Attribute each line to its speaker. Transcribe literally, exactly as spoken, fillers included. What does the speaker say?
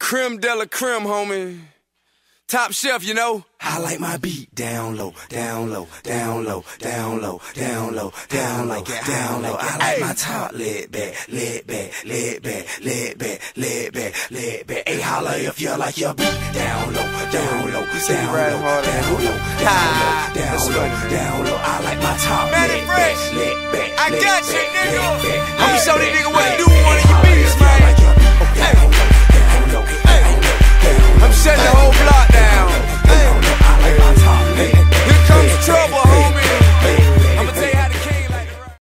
Speaker 1: Creme de la creme, homie. Top shelf, you know.
Speaker 2: I like my beat down low, down low, down low, down low, down low, down low, down low. I like my top laid back, laid back, laid back, laid back, laid back, laid back. Hey, holla if you like your beat down low, down low, down low, down low, down low, down low, down low. I like my top laid back, laid back.
Speaker 1: I got you, nigga.
Speaker 2: I'm
Speaker 1: I'ma show these niggas what to do with one of your beats, man.